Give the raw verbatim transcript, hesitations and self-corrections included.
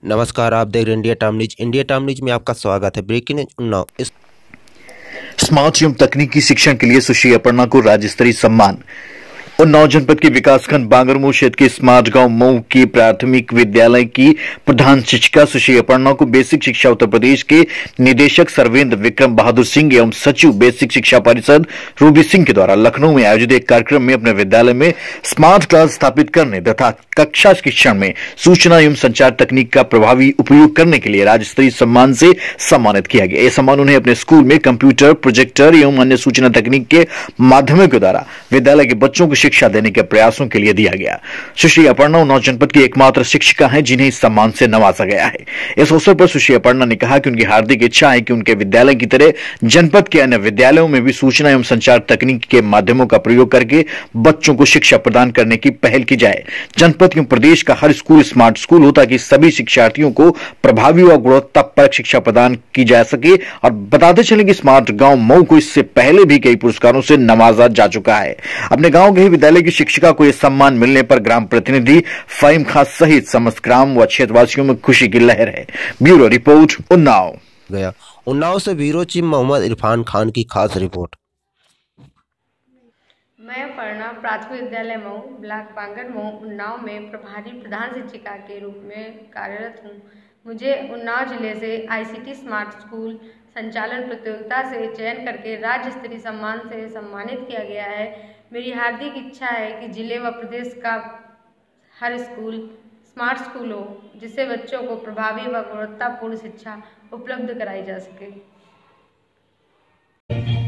नमस्कार, आप देख रहे हैं India time news. India time news में आपका स्वागत है। Breaking news Unnao. इस स्मार्ट एवं तकनीकी शिक्षण के लिए सुश्री अपर्णा को राज्य स्तरीय सम्मान। उन्नाव जनपद के विकासखंड बांगरमऊ क्षेत्र के स्मार्ट गांव मऊ की प्राथमिक विद्यालय की प्रधान शिक्षिका सुश्री अपर्णा को बेसिक शिक्षा उत्तर प्रदेश के निदेशक सर्वेंद्र विक्रम बहादुर सिंह एवं सचिव बेसिक शिक्षा परिषद रूबी सिंह के द्वारा लखनऊ में आयोजित एक कार्यक्रम में अपने विद्यालय में स्मार्ट क्लास स्थापित करने तथा कक्षा शिक्षण में सूचना एवं संचार तकनीक का प्रभावी उपयोग करने के लिए राज्य स्तरीय सम्मान से सम्मानित किया गया। यह सम्मान उन्हें अपने स्कूल में कंप्यूटर, प्रोजेक्टर एवं अन्य सूचना तकनीक के माध्यमों के द्वारा विद्यालय के बच्चों को शिक्षा देने के प्रयासों के लिए दिया गया। सुश्री अपर्णा उन्नाव जनपद की एकमात्र शिक्षिका हैं जिन्हें इस सम्मान से नवाजा गया है। इस अवसर पर सुश्री अपर्णा ने कहा कि उनकी हार्दिक इच्छा है कि उनके विद्यालय की तरह जनपद के अन्य विद्यालयों में भी सूचना एवं संचार तकनीक के माध्यमों का प्रयोग करके बच्चों को शिक्षा प्रदान करने की पहल की जाए। जनपद एवं प्रदेश का हर स्कूल स्मार्ट स्कूल हो ताकि सभी शिक्षार्थियों को प्रभावी व गुणवत्तापरक शिक्षा प्रदान की जा सके। और बताते चले कि स्मार्ट गांव मऊ को इससे पहले भी कई पुरस्कारों से नवाजा जा चुका है। अपने गांव के विद्यालय की शिक्षिका को यह सम्मान मिलने पर ग्राम प्रतिनिधि फहीम खान सहित समस्त ग्राम व क्षेत्रवासियों में खुशी की लहर है। Bureau report Unnao. गया उन्नाव से ब्यूरो चीफ मोहम्मद इरफान खान की खास रिपोर्ट। मैं अपर्णा प्राथमिक विद्यालय मऊ ब्लॉक पांगड़ मऊ उन्नाव में प्रभारी प्रधान शिक्षिका के रूप में कार्यरत हूँ। मुझे उन्नाव जिले से आईसीटी स्मार्ट स्कूल संचालन प्रतियोगिता से चयन करके राज्य स्तरीय सम्मान से सम्मानित किया गया है। मेरी हार्दिक इच्छा है कि जिले व प्रदेश का हर स्कूल स्मार्ट स्कूल हो जिससे बच्चों को प्रभावी व गुणवत्तापूर्ण शिक्षा उपलब्ध कराई जा सके।